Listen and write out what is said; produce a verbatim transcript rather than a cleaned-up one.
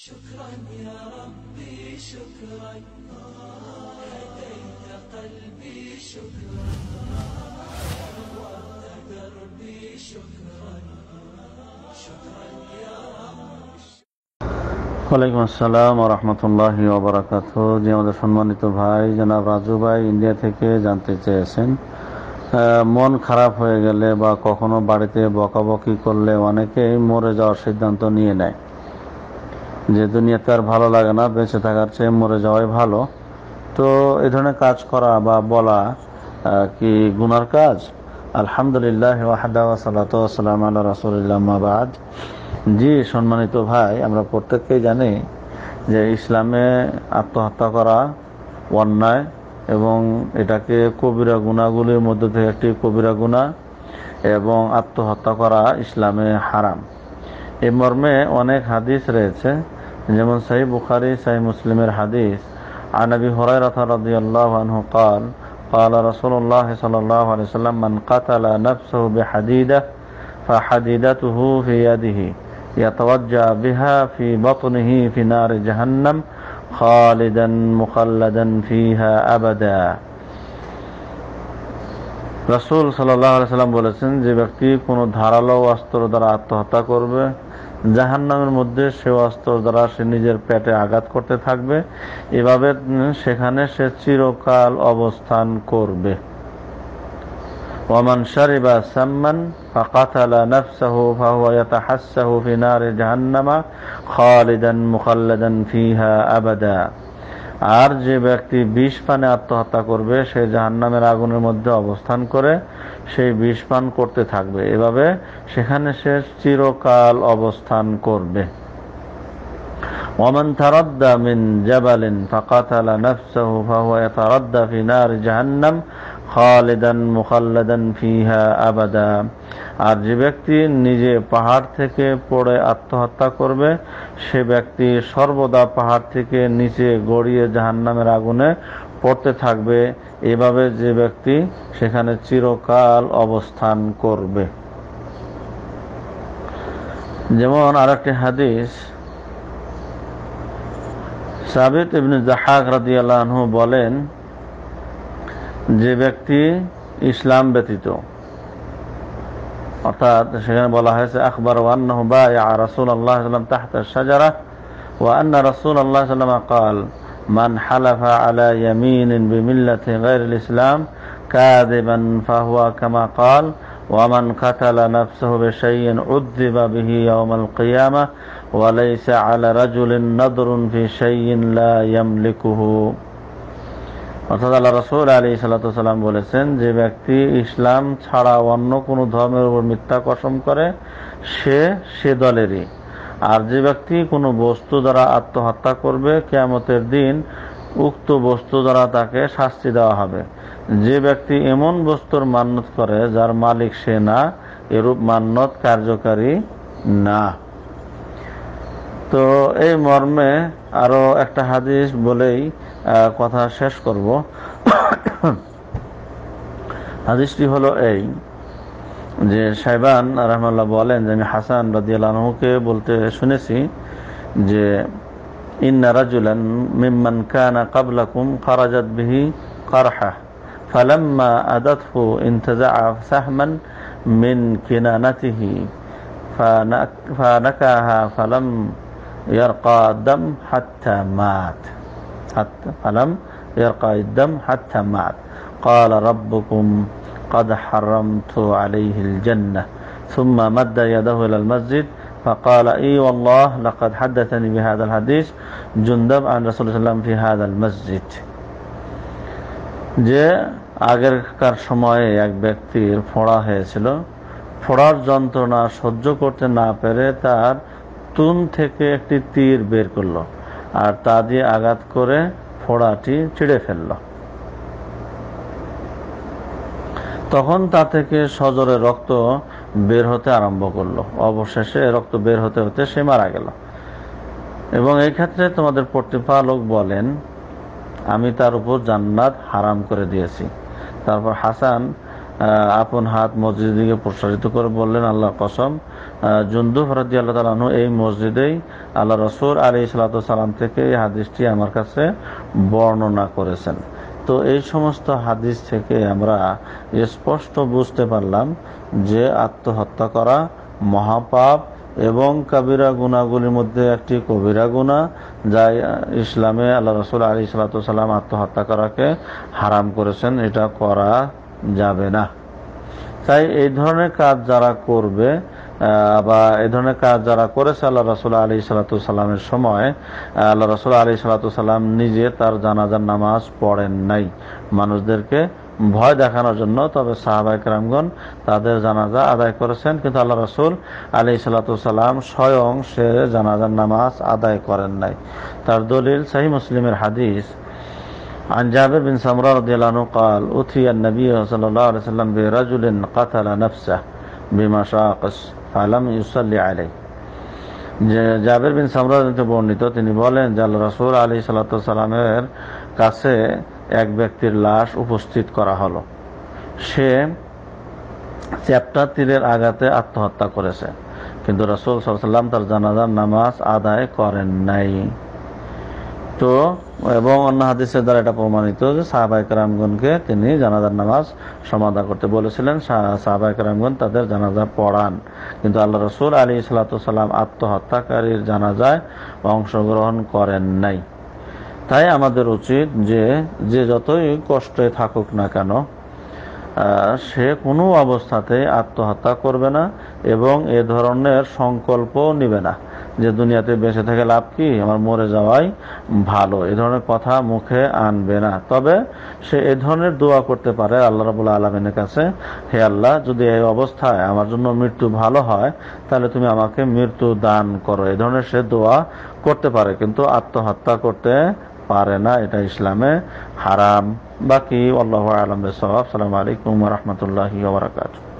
شكرا يا ربي شكرا هديت قلبي شكرا نورت دربي شكرا شكرا يا رب। ওয়ালাইকুম আসসালাম ওয়া রাহমাতুল্লাহি ওয়া বারাকাতুহু। যে আমাদের সম্মানিত ভাই জনাব রাজু ভাই ইন্ডিয়া থেকে জানতে চেয়েছেন, মন খারাপ হয়ে গেলে বা কখনো বাড়িতে বকাবকি করলে অনেকেই মরে যাওয়ার সিদ্ধান্ত নিয়ে নেয় যে দুনিয়াতে আর ভালো লাগে না, বেঁচে থাকার চেয়ে মরে যাওয়াই ভালো। তো এই ধরনের কাজ করা বা বলা কি গুনার কাজ? আলহামদুলিল্লাহ ওয়াহদা ওয়া সালাতু ওয়া সালামু আলা রাসূলিল্লাহ আম্মা বা'দ। জি সম্মানিত ভাই, আমরা প্রত্যেককেই জানি যে ইসলামে আত্মহত্যা করা অন্যায় এবং এটাকে কবিরা গুনাহগুলির মধ্যে থেকে একটি কবিরা গুনাহ, এবং আত্মহত্যা করা ইসলামে হারাম। এই মর্মে অনেক হাদিস রয়েছে, যেমন সহিহ বুখারী সহিহ মুসলিমের হাদিস আন আবি হুরায়রা রাদিয়াল্লাহু আনহু قال قال رسول الله صلى الله عليه وسلم من قتل نفسه بحديدة فحديدته في يده يتوجع بها في بطنه في نار جهنم خالدا مخلدا فيها أبدا। রাসূল সাল্লাল্লাহু আলাইহি ওয়াসাল্লাম বলেছেন, যে ব্যক্তি কোনো ধারালো অস্ত্র দ্বারা আত্মহত্যা করবে, জাহান্নামের মধ্যে সে অস্ত্র দ্বারা সে নিজের পেটে আঘাত করতে থাকবে, এভাবে সেখানে সে চিরকাল অবস্থান করবে। ওয়ামান শারিবা সাম্মান ফাকাতালা নাফসাহু ফাহুয়া ইয়াতাহাসসাহু ফি নারি জাহান্নামা খালিদান মুখাল্লাদান ফিহা আবাদা। আর যে ব্যক্তি বিষ পানে আত্মহত্যা করবে, সে জাহান্নামের আগুনের মধ্যে অবস্থান করে সেই বিষ পান করতে থাকবে, এভাবে সেখানে সে চিরকাল অবস্থান করবে। ওয়ামান তারাদ্দা মিন জাবালিন ফাকাতালা নাফসাহু ফাহুয়া ইয়াতারাদ্দা ফি নারি জাহান্নাম খালিদান মুখাল্লাদান ফিহা আবাদা। আর যে ব্যক্তি নিজে পাহাড় থেকে পড়ে আত্মহত্যা করবে, সে ব্যক্তি সর্বদা পাহাড় থেকে নিচে গড়িয়ে জাহান্নামের আগুনে পড়তে থাকবে, এভাবে যে ব্যক্তি সেখানে চিরকাল অবস্থান করবে। যেমন আরেকটি হাদিস, সাবিত ইবনে যাহাক রাদিয়াল্লাহু আনহু বলেন, যে ব্যক্তি ইসলাম ব্যতীত, অর্থাৎ সেখানে বলা হয়েছে আখবার ওয়ান্নাহু বায়আ রাসূলুল্লাহ সাল্লাল্লাহু আলাইহি ওয়াসাল্লাম তাহতা আশ-শাজারা ওয়া আন্না রাসূলুল্লাহ সাল্লাল্লাহু আলাইহি ওয়াসাল্লাম قال من حلف على يمين بملة غير الإسلام كاذبا فهو كما قال ومن قتل نفسه بشيء عذب به يوم القيامة وليس على رجل نظر في شيء لا يملكه। অর্থাৎ আল্লাহ রাসূল আলাইহিস সালাতু ওয়াস সালাম বলেছেন, যে ব্যক্তি ইসলাম ছাড়া অন্য কোনো ধর্মের উপর মিথ্যা কসম করে, সে সে দলেরই। আর যে ব্যক্তি কোনো বস্তু দ্বারা আত্মহত্যা করবে, কিয়ামতের দিন উক্ত বস্তু দ্বারা তাকে শাস্তি দেওয়া হবে। যে ব্যক্তি এমন বস্তুর মান্যত করে যার মালিক সে না, এরূপ মান্যত কার্যকারী না। তো এই মর্মে আরো একটা হাদিস বলেই কথা শেষ করব। হাদিসটি হলো এই যে শাইবান রাহমাতুল্লাহ বলেন যে আমি হাসান রাদিয়াল্লাহু আনহুকে বলতে শুনেছি যে ইন্না রাজুলান মিম্মান কানা ক্বাবলাকুম খারাজাত বিহি কারহা ফালাম্মা আদাতহু ইনতাজাআ সাহমান মিন কিনানাতিহি ফানাকাহা ফালাম ইয়ারকা দাম হাত্তা মাত হাত্তা ফালাম ইয়ারকা দাম হাত্তা মাত قال ربكم قد حرمت عليه الجنة ثم مد يده إلى المسجد فقال اي والله لقد حدثني بهذا الحديث جندب عن رسول الله صلى الله عليه وسلم في هذا المسجد। যে আগেরকার সময়ে এক ব্যক্তির ফোড়া হয়েছিল, ফোড়ার যন্ত্রণা সহ্য করতে না পেরে তার তুন থেকে একটি তীর বের করলো আর তা দিয়ে আঘাত করে ফোড়াটি ছিঁড়ে ফেললো। তখন তা থেকে সজোরে রক্ত বের হতে আরম্ভ করলো। অবশেষে রক্ত বের হতে হতে সে মারা গেল। এবং এই ক্ষেত্রে তোমাদের প্রতিপালক বলেন, আমি তার উপর জান্নাত হারাম করে দিয়েছি। তারপর হাসান আপন হাত মসজিদের দিকে প্রসারিত করে বললেন, আল্লাহর কসম, জুনদুব রাদিয়াল্লাহু তাআলা আনহু এই মসজিদেই আল্লাহ রাসূল আলাইহিস সালাতু ওয়াস সালাম থেকে এই হাদিসটি আমার কাছে বর্ণনা করেছেন। তো এই সমস্ত হাদিস থেকে আমরা স্পষ্ট বুঝতে পারলাম যে আত্মহত্যা করা মহাপাপ এবং কবিরা গুনাহগুলির মধ্যে একটি কবিরা গুনাহ, যা ইসলামে আল্লাহ রাসূল আলাইহিস সালাতু ওয়াস সালাম আত্মহত্যা করাকে হারাম করেছেন, এটা করা যাবে না। তাই এই ধরনের কাজ যারা করবে বা এই ধরনের কাজ যারা করেছে আল্লাহ রাসূল আলাইহিস সালাতু ওয়াস সালামের সময়, আল্লাহ রাসূল আলাইহিস সালাতু ওয়াস সালাম নিজে তার জানাজার নামাজ পড়েন নাই মানুষদেরকে ভয় দেখানোর জন্য, তবে সাহাবায়ে কেরামগণ তাদের জানাজা আদায় করেছেন, কিন্তু আল্লাহ রাসূল আলাইহিস সালাতু ওয়াস সালাম স্বয়ং সে জানাজার নামাজ আদায় করেন নাই। তার দলিল সহিহ মুসলিমের হাদিস, عن جابر بن سمرة رضي الله عنه قال أتي النبي صلى الله عليه وسلم برجل قتل نفسه بمشاقص فلم يصلي عليه। জাবের বিন সামরা থেকে বর্ণিত, তিনি বলেন যে আল্লাহ রাসূল আলাইহিস সালাতু ওয়াস সালামের কাছে এক ব্যক্তির লাশ উপস্থিত করা হলো, সে চ্যাপ্টা তীরের আঘাতে আত্মহত্যা করেছে, কিন্তু রাসূল সাল্লাল্লাহু আলাইহি ওয়াসাল্লাম তার জানাজার নামাজ আদায় করেন নাই। তো এবং অন্য হাদিসের দ্বারা এটা প্রমাণিত যে সাহাবায়ে কেরামগণকে তিনি জানাজার নামাজ সমাদা করতে বলেছিলেন, সাহাবায়ে কেরামগণ তাদের জানাজা পড়ান, কিন্তু আল্লাহ রাসূল আলাইহিস সালাতু ওয়াস সালাম আত্মহত্যাকারীর জানাজায় অংশগ্রহণ করেন নাই। তাই আমাদের উচিত যে যে যতই কষ্টে থাকুক না কেন সে কোনো অবস্থাতে আত্মহত্যা করবে না এবং এ ধরনের সংকল্প নিবে না যে দুনিয়াতে বেঁচে থেকে লাভ কি, আমার মরে যাওয়াই ভালো, এ ধরনের কথা মুখে আনবে না। তবে সে এ ধরনের দোয়া করতে পারে আল্লাহ রাব্বুল আলামিনের কাছে, হে আল্লাহ, যদি এই অবস্থায় আমার জন্য মৃত্যু ভালো হয় তাহলে তুমি আমাকে মৃত্যু দান করো, এ ধরনের সে দোয়া করতে পারে, কিন্তু আত্মহত্যা করতে পারে না, এটা ইসলামে হারাম। বাকি আল্লাহু আ'লাম বিস-সাওয়াব। আসসালামু আলাইকুম ওয়া রাহমাতুল্লাহি ওয়া বারাকাতুহু।